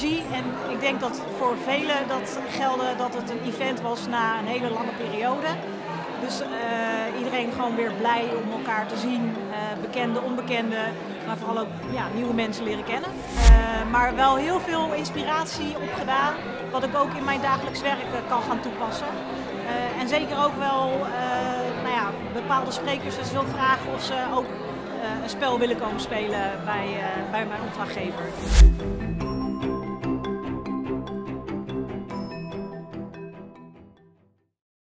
energie. En ik denk dat voor velen dat geldde dat het een event was na een hele lange periode. Dus iedereen gewoon weer blij om elkaar te zien, bekende, onbekende, maar vooral ook nieuwe mensen leren kennen. Maar wel heel veel inspiratie opgedaan, wat ik ook in mijn dagelijks werk kan gaan toepassen. En zeker ook wel bepaalde sprekers dus wil vragen of ze ook een spel willen komen spelen bij mijn opdrachtgever.